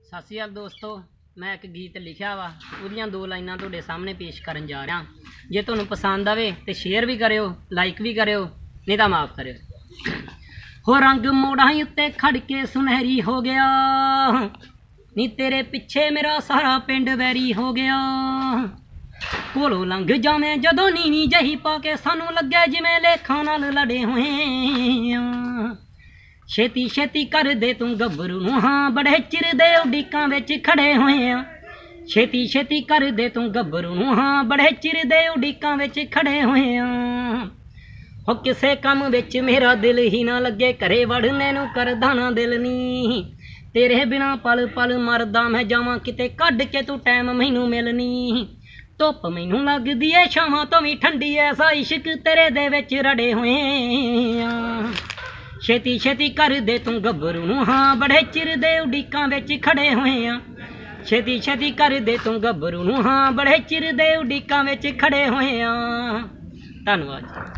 ਸਤਿ ਸ਼੍ਰੀ ਅਕਾਲ ਦੋਸਤੋ, मैं एक गीत लिखा वा उहदियां दो लाइनां तुहाडे सामने पेश करन जा रहा। जे तुहानूं पसंद आवे तो शेयर भी करियो, लाइक भी करियो, नहीं तो माफ़ करियो। हो रंग मोड़ां उत्ते खड़ के सुनहरी हो गया, नी तेरे पिछे मेरा सारा पिंड वैरी हो गया। कोलों लंघ जावें जदों नीवी जही पा के सानूं लगे जिवें लेखां नाल लड़े होए आ। छेती छेती कर दे तू गभरू नूं, हाँ बड़े चिर दे उडीकां विच खड़े होए आ। छेती छेती कर दे तू गभरू नूं, हाँ बड़े चिर दे उडीकां विच खड़े होए आ। हो किसे काम विच मेरा दिल ही ना लगे, घरे वड़ने नूं करदा ना दिल नी। तेरे बिना पल पल मरदा मैं जावां, किते कढ के तू टैम मैनूं मिलनी। धुप मैनूं लगदी ऐ छावां तो भी ठंडी, ऐसा इश्क तेरे दे विच रड़े होए आ। छेती छेती कर दे तू गभरू नूं, हाँ बड़े चिर दे उडीकां विच खड़े होए आ। छेती छेती कर दे तू गभरू नूं, हाँ बड़े चिर दे उडीकां विच खड़े होए आ। धन्नवाद।